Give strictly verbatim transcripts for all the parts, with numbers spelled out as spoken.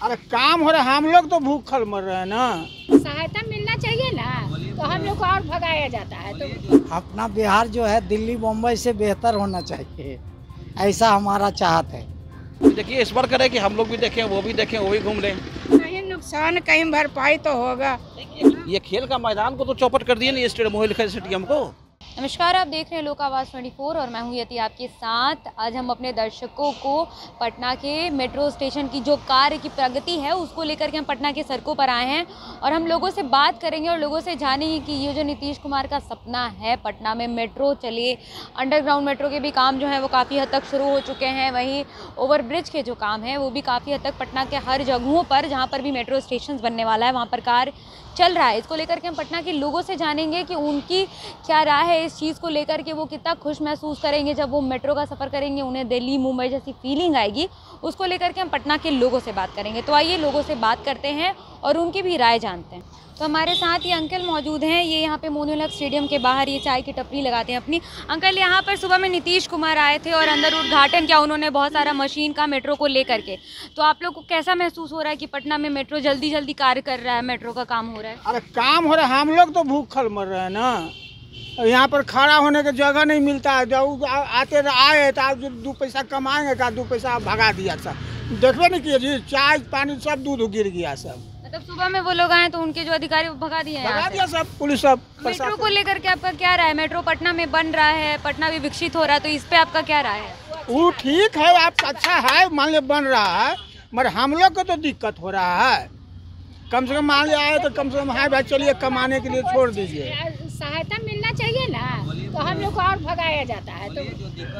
अरे काम हो रहा है, हम लोग तो भूखल मर रहे हैं ना। सहायता मिलना चाहिए ना, तो हम लोग को और भगाया जाता है। तो अपना बिहार जो है दिल्ली मुंबई से बेहतर होना चाहिए, ऐसा हमारा चाहत है। देखिए इस बार करे कि हम लोग भी देखें, वो भी देखें, वो भी घूम लें। कहीं नुकसान कहीं भरपाई तो होगा। ये खेल का मैदान को तो चौपट कर दिया ना, ये स्टेडियम मोहिल स्टेडियम को। नमस्कार, आप देख रहे हैं लोक आवाज़ चौबीस और मैं हूं यति आपके साथ। आज हम अपने दर्शकों को पटना के मेट्रो स्टेशन की जो कार्य की प्रगति है उसको लेकर के हम पटना के सड़कों पर आए हैं और हम लोगों से बात करेंगे और लोगों से जानेंगे कि ये जो नीतीश कुमार का सपना है पटना में मेट्रो चले, अंडरग्राउंड मेट्रो के भी काम जो है वो काफ़ी हद तक शुरू हो चुके हैं। वहीं ओवरब्रिज के जो काम है वो भी काफ़ी हद तक पटना के हर जगहों पर जहाँ पर भी मेट्रो स्टेशन बनने वाला है वहाँ पर कार्य चल रहा है। इसको लेकर के हम पटना के लोगों से जानेंगे कि उनकी क्या राय है इस चीज़ को लेकर के, वो कितना खुश महसूस करेंगे जब वो मेट्रो का सफ़र करेंगे, उन्हें दिल्ली मुंबई जैसी फीलिंग आएगी। उसको लेकर के हम पटना के लोगों से बात करेंगे। तो आइए लोगों से बात करते हैं और उनकी भी राय जानते हैं। तो हमारे साथ ये अंकल मौजूद हैं, ये यहाँ पे मोनूल हक स्टेडियम के बाहर ये चाय की टपरी लगाते हैं अपनी। अंकल, यहाँ पर सुबह में नीतीश कुमार आए थे और अंदर उद्घाटन किया उन्होंने बहुत सारा मशीन का मेट्रो को लेकर के। तो आप लोग को कैसा महसूस हो रहा है कि पटना में मेट्रो जल्दी जल्दी कार्य कर रहा है, मेट्रो का काम हो रहा है? अरे काम हो रहा है, हम लोग तो भूखल मर रहे हैं ना। यहाँ पर खड़ा होने की जगह नहीं मिलता है। जब आते आए तो आप दो पैसा कमाएंगे का दो पैसा भगा दिया सब। देखबे नहीं किए जी, चाय पानी सब दूध गिर गया सब। मतलब सुबह में वो लोग आए तो उनके जो अधिकारी वो भगा दिए हैं, भगा दिया सब, पुलिस सब। मेट्रो को लेकर के आपका क्या राय है? मेट्रो पटना में बन रहा है, पटना भी विकसित हो रहा है, तो इस पे आपका क्या राय है? वो ठीक है, आप अच्छा है, मान लिया बन रहा है, मगर हम लोग को तो दिक्कत हो रहा है। कम से कम मान लिया आए तो कम से कम है भाई, चलिए कमाने के लिए छोड़ दीजिए। सहायता मिलना चाहिए ना, तो हम लोग को और भगाया जाता है। तो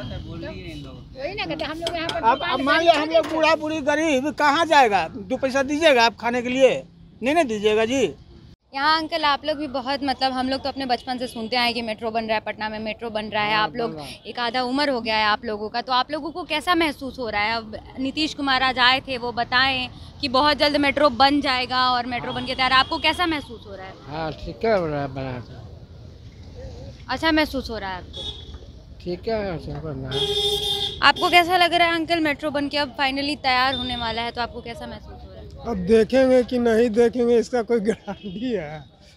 वही ना कहते हम लोग यहाँ पर। अब अब मान लिया हम लोग बूढ़ा बूढ़ी गरीब कहाँ जाएगा? दो पैसा दीजिएगा आप खाने के लिए? नहीं नहीं दीजिएगा जी। यहाँ अंकल आप लोग भी बहुत, मतलब हम लोग तो अपने बचपन से सुनते आए कि मेट्रो बन रहा है, पटना में मेट्रो बन रहा है। आप लोग एक आधा उम्र हो गया है आप लोगों का, तो आप लोगों को कैसा महसूस हो रहा है? अब नीतीश कुमार आज आए थे, वो बताएं कि बहुत जल्द मेट्रो बन जाएगा और मेट्रो बन के तैयार, आपको कैसा महसूस हो रहा है? हाँ ठीक है, बना अच्छा महसूस हो रहा है आपको? ठीक है, बनना है। आपको कैसा लग रहा है अंकल मेट्रो बन के अब फाइनली तैयार होने वाला है, तो आपको कैसा महसूस हो रहा है? अब देखेंगे कि नहीं देखेंगे, इसका कोई गारंटी है?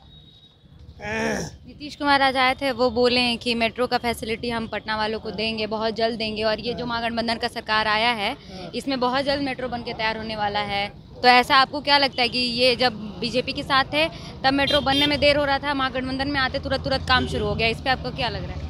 नीतीश कुमार आज आए थे, वो बोले हैं कि मेट्रो का फैसिलिटी हम पटना वालों को देंगे, बहुत जल्द देंगे। और ये जो महागठबंधन का सरकार आया है इसमें बहुत जल्द मेट्रो बन के तैयार होने वाला है। तो ऐसा आपको क्या लगता है कि ये जब बीजेपी के साथ थे तब मेट्रो बनने में देर हो रहा था, महागठबंधन में आते तुरंत तुरंत काम शुरू हो गया, इस पर आपको क्या लग रहा है?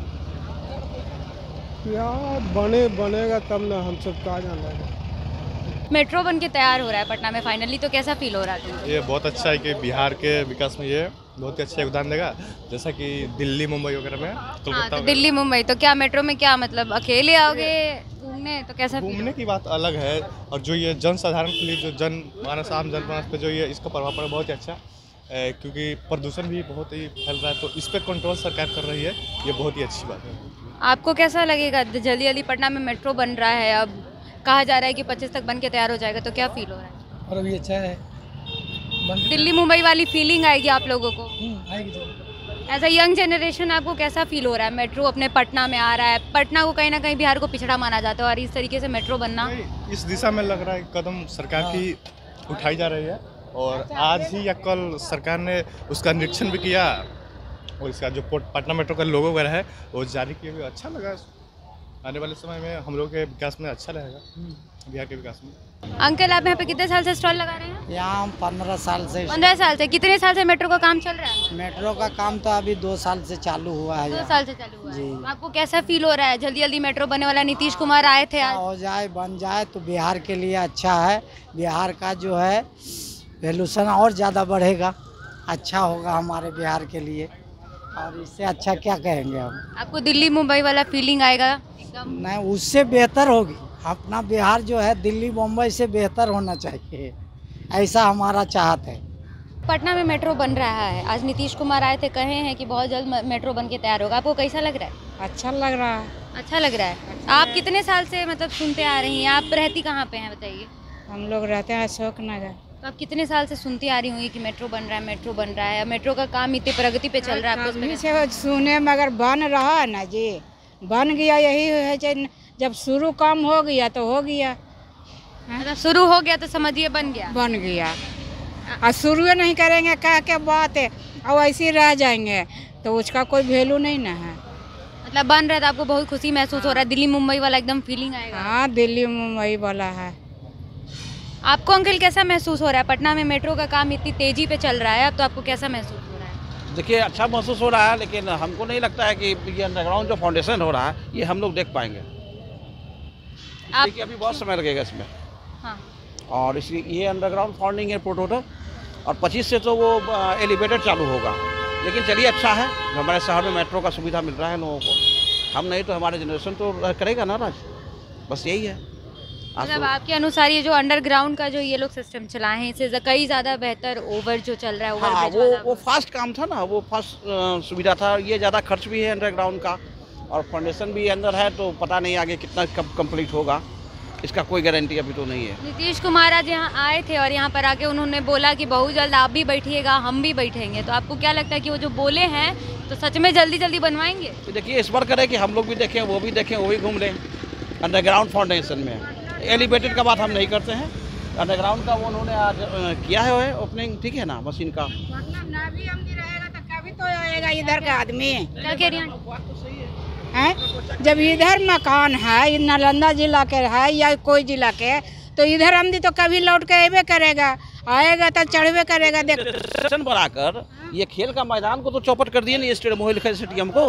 यार बने बनेगा तब ना, हम सब कहा जाना है। मेट्रो बन के तैयार हो रहा है पटना में फाइनली, तो कैसा फील हो रहा है? ये बहुत अच्छा है कि बिहार के विकास में ये बहुत ही अच्छा योगदान देगा, जैसा कि दिल्ली मुंबई वगैरह में, हाँ, तो दिल्ली मुंबई तो क्या मेट्रो में क्या मतलब अकेले आओगे घूमने, तो कैसा घूमने की बात अलग है। और जो ये जन साधारण के लिए, जो जन मानस आम जन मानस पे जो ये इसका प्रभाव पड़ा बहुत ही अच्छा है, क्योंकि प्रदूषण भी बहुत ही फैल रहा है, तो इस पर कंट्रोल सरकार कर रही है, ये बहुत ही अच्छी बात है। आपको कैसा लगेगा जल्दी जल्दी पटना में मेट्रो बन रहा है, अब कहा जा रहा है कि पच्चीस तक बन के तैयार हो जाएगा, तो क्या फील हो रहा है? और अभी अच्छा है, दिल्ली मुंबई वाली फीलिंग आएगी आप लोगों को? आएगी तो। एज अ यंग जनरेशन आपको कैसा फील हो रहा है? मेट्रो अपने पटना में आ रहा है, पटना को कहीं ना कहीं बिहार को पिछड़ा माना जाता है और इस तरीके से मेट्रो बनना, इस दिशा में लग रहा है कदम सरकार की उठाई जा रही है। और आज ही या कल सरकार ने उसका निरीक्षण भी किया और इसका जो पटना मेट्रो का लोगो वगैरह है वो जारी किए हुए, अच्छा लगा। आने वाले समय में हम लोग के विकास में अच्छा रहेगा, बिहार के विकास में। अंकल आप यहाँ पे कितने साल से स्टॉल लगा रहे हैं? यहाँ हम पंद्रह साल से पंद्रह साल से। कितने साल से मेट्रो का काम चल रहा है? मेट्रो का काम तो अभी दो साल से चालू हुआ है। दो साल से चालू हुआ है। आपको कैसा फील हो रहा है? जल्दी जल्दी मेट्रो बनने वाला, नीतीश कुमार आए थे आज। हो जाए, बन जाए तो बिहार के लिए अच्छा है। बिहार का जो है वैल्यूशन और ज़्यादा बढ़ेगा, अच्छा होगा हमारे बिहार के लिए। और इससे अच्छा क्या कहेंगे हम? आपको दिल्ली मुंबई वाला फीलिंग आएगा एकदम? नहीं, उससे बेहतर होगी। अपना बिहार जो है दिल्ली मुंबई से बेहतर होना चाहिए, ऐसा हमारा चाहत है। पटना में मेट्रो बन रहा है, आज नीतीश कुमार आए थे, कहे हैं कि बहुत जल्द मेट्रो बन के तैयार होगा, आपको कैसा लग रहा है? अच्छा लग रहा है। अच्छा लग रहा है। आप कितने साल से मतलब सुनते आ रही हैं? आप रहती कहाँ पे हैं बताइए? हम लोग रहते हैं अशोक नगर। तो आप कितने साल से सुनती आ रही होंगी कि मेट्रो बन रहा है, मेट्रो बन रहा है, मेट्रो का काम इतनी प्रगति पे चल रहा है, आपको कभी से सुने मगर बन रहा है ना जी, बन गया। यही है जब शुरू काम हो गया तो हो गया। मतलब शुरू हो गया तो समझिए बन गया। बन गया। और शुरू नहीं करेंगे कह के बात है और ऐसे ही रह जाएंगे तो उसका कोई वैल्यू नहीं ना है। मतलब बन रहा था, आपको बहुत खुशी महसूस हो रहा है, दिल्ली मुंबई वाला एकदम फीलिंग आएगा। हाँ दिल्ली मुंबई वाला है। आपको अंकल कैसा महसूस हो रहा है? पटना में मेट्रो का काम इतनी तेजी पे चल रहा है, अब तो आपको कैसा महसूस हो रहा है? देखिए अच्छा महसूस हो रहा है, लेकिन हमको नहीं लगता है कि ये अंडरग्राउंड जो फाउंडेशन हो रहा है ये हम लोग देख पाएंगे। आप देखिए अभी बहुत समय लगेगा इसमें। हाँ। और इसलिए ये अंडरग्राउंड फाउंडिंग है प्रोटोटाइप, और पच्चीस से तो वो एलिवेटेड चालू होगा। लेकिन चलिए अच्छा है, हमारे शहर में मेट्रो का सुविधा मिल रहा है लोगों को। हम नहीं तो हमारे जनरेशन तो करेगा ना राज, बस यही है। मतलब आपके अनुसार ये जो अंडरग्राउंड का जो ये लोग सिस्टम चलाए हैं, इससे कई ज़्यादा बेहतर ओवर जो चल रहा है, ओवर हाँ, ब्रिज वो वाला। वो फास्ट काम था ना, वो फास्ट सुविधा था। ये ज़्यादा खर्च भी है अंडरग्राउंड का, और फाउंडेशन भी अंदर है, तो पता नहीं आगे कितना कब कंप्लीट होगा, इसका कोई गारंटी अभी तो नहीं है। नीतीश कुमार आज यहाँ आए थे और यहाँ पर आके उन्होंने बोला कि बहुत जल्द आप भी बैठिएगा, हम भी बैठेंगे। तो आपको क्या लगता है कि वो जो बोले हैं तो सच में जल्दी जल्दी बनवाएंगे? तो देखिए इस बार करें कि हम लोग भी देखें, वो भी देखें, वो भी घूम लें अंडरग्राउंड फाउंडेशन में। एलिवेटेड का बात हम नहीं करते हैं, अंडरग्राउंड का वो उन्होंने आज अ, किया है ओपनिंग, ठीक है ना, मशीन का। ना भी हम रहेगा तो कभी तो आएगा इधर का आदमी। क्या कह रही हैं? है जब इधर मकान है, नालंदा जिला के है या कोई जिला के, तो इधर आमदी तो कभी लौट के अबे करेगा, आएगा तो चढ़वे करेगा। देख स्टेशन बनाकर ये खेल का मैदान को तो चौपट कर दिए ना, ये स्टेडियम मोहिल स्टेडियम को।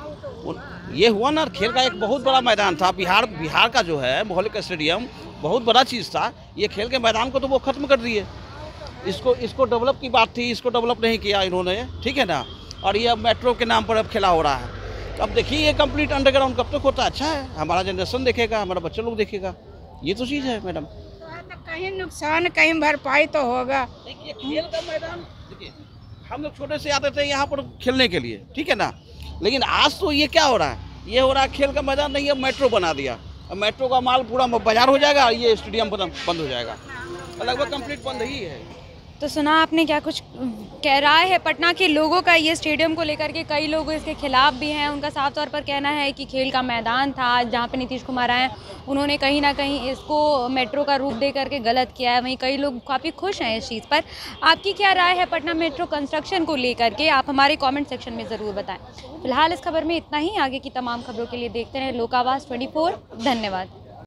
ये हुआ ना, खेल का एक बहुत बड़ा मैदान था। बिहार बिहार का जो है मोहिल का स्टेडियम बहुत बड़ा चीज़ था, ये खेल के मैदान को तो वो खत्म कर दिए। इसको इसको डेवलप की बात थी, इसको डेवलप नहीं किया इन्होंने, ठीक है ना। और ये अब मेट्रो के नाम पर अब खेला हो रहा है। अब देखिए ये कंप्लीट अंडरग्राउंड कब तक होता है? अच्छा है, हमारा जनरेशन देखेगा, हमारा बच्चे लोग देखेगा, ये तो चीज़ है मैडम। कहीं नुकसान कहीं भरपाई तो होगा। देखिए खेल का मैदान, देखिए हम लोग छोटे से आते थे यहाँ पर खेलने के लिए, ठीक है ना। लेकिन आज तो ये क्या हो रहा है, ये हो रहा है खेल का मैदान नहीं है, मेट्रो बना दिया। अब मेट्रो का माल पूरा बाजार हो जाएगा, ये स्टेडियम बंद हो जाएगा, लगभग कंप्लीट बंद ही है। तो सुना आपने क्या कुछ कह रहा है पटना के लोगों का ये स्टेडियम को लेकर के? कई लोग इसके खिलाफ भी हैं। उनका साफ तौर पर कहना है कि खेल का मैदान था, जहाँ पे नीतीश कुमार आए उन्होंने कहीं ना कहीं इसको मेट्रो का रूप दे करके गलत किया है। वहीं कई लोग काफ़ी खुश हैं इस चीज़ पर। आपकी क्या राय है पटना मेट्रो कंस्ट्रक्शन को लेकर के? आप हमारे कॉमेंट सेक्शन में ज़रूर बताएँ। फिलहाल इस खबर में इतना ही। आगे की तमाम खबरों के लिए देखते रहें लोक आवाज़ ट्वेंटी फोर। धन्यवाद।